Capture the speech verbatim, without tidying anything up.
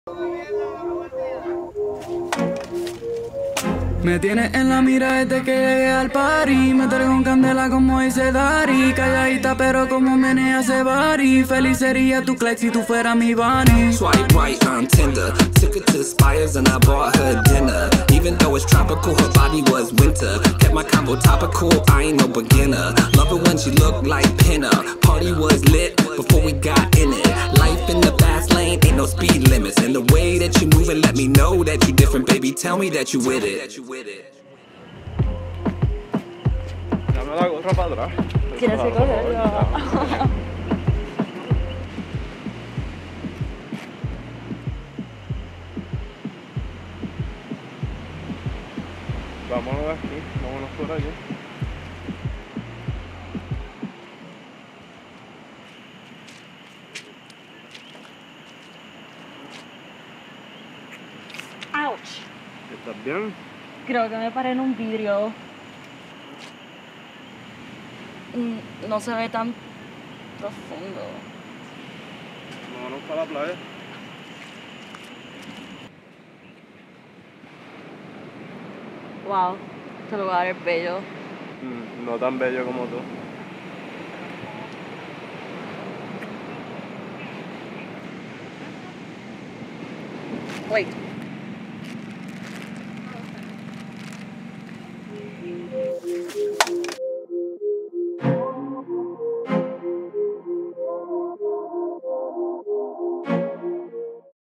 Me tienes en la mira desde que llegué al party. Me traigo un candela como dice Dari. Calladita pero como menea ese body. Feliz sería tu Clex si tú fueras mi bunny. Swipe right on Tinder. Took her to Spires and I bought her dinner. Even though it's tropical, her body was winter. Kept my combo topical, I ain't no beginner. Love it when she looked like Pinner. Party was lit before we got in it. Life in the fast lane, ain't no speed limits. And the way that you move and let me know that you different, baby. Tell me that you with it. Dame la gorra para atrás. Tienes que cogerlo. Vámonos de aquí, vámonos por allá. Ouch. ¿Estás bien? Creo que me paré en un vidrio. Mm, No se ve tan profundo. Vámonos para la playa. Wow, este lugar es bello. Mm, no tan bello como tú. Wait.